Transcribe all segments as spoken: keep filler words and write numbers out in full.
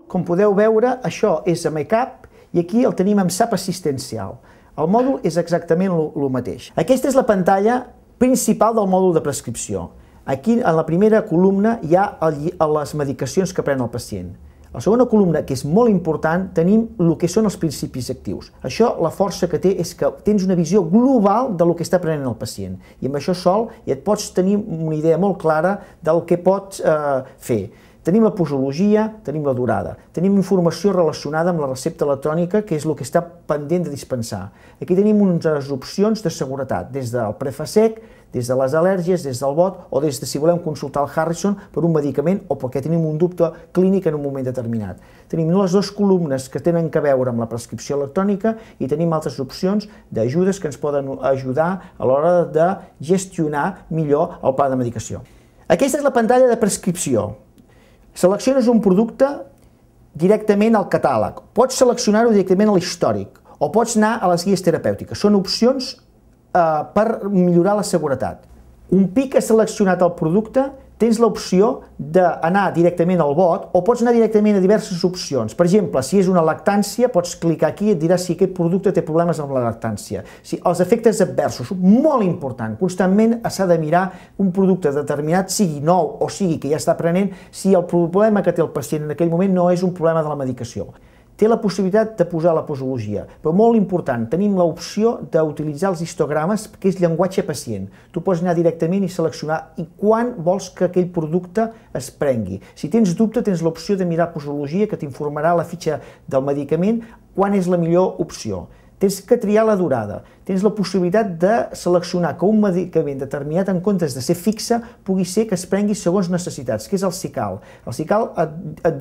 Com podeu veure, això és a MyCap i aquí el tenim amb S A P assistencial. El mòdul és exactament el mateix. Aquesta és la pantalla principal del mòdul de prescripció. Aquí, en la primera columna, hi ha les medicacions que pren el pacient. A la segona columna, que és molt important, tenim el que són els principis actius. Això, la força que té és que tens una visió global del que està prenent el pacient. I amb això sol ja et pots tenir una idea molt clara del que pots eh, fer. Tenim la posologia, tenim la durada. Tenim informació relacionada amb la recepta electrònica, que és el que està pendent de dispensar. Aquí tenim unes opcions de seguretat, des del Prefasec, des de les al·lèrgies, des del vot, o des de si volem consultar el Harrison per un medicament o perquè tenim un dubte clínic en un moment determinat. Tenim les dues columnes que tenen a veure amb la prescripció electrònica i tenim altres opcions d'ajudes que ens poden ajudar a l'hora de gestionar millor el pla de medicació. Aquesta és la pantalla de prescripció. Selecciones un producte directament al catàleg, pots seleccionar-ho directament a l'històric o pots anar a les guies terapèutiques. Són opcions eh, per millorar la seguretat. Un pic que has seleccionat el producte, tens l'opció d'anar directament al bot o pots anar directament a diverses opcions. Per exemple, si és una lactància, pots clicar aquí i et dirà si aquest producte té problemes amb la lactància. Si els efectes adversos, molt important, constantment s'ha de mirar un producte determinat, sigui nou o sigui que ja està prenent, si el problema que té el pacient en aquell moment no és un problema de la medicació. Té la possibilitat de posar la posologia, però molt important, tenim l'opció d'utilitzar els histogrames, que és llenguatge pacient. Tu pots anar directament i seleccionar i quan vols que aquell producte es prengui. Si tens dubte, tens l'opció de mirar posologia, que t'informarà la fitxa del medicament quan és la millor opció. Tens que triar la durada, tens la possibilitat de seleccionar que un medicament determinat, en comptes de ser fixe, pugui ser que es prengui segons necessitats, que és el SICAL. El SICAL et, et,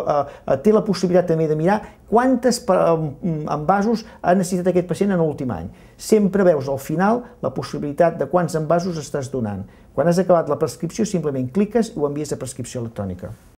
et té la possibilitat també de mirar quantes envasos ha necessitat aquest pacient en l'últim any. Sempre veus al final la possibilitat de quants envasos estàs donant. Quan has acabat la prescripció, simplement cliques i ho envies a prescripció electrònica.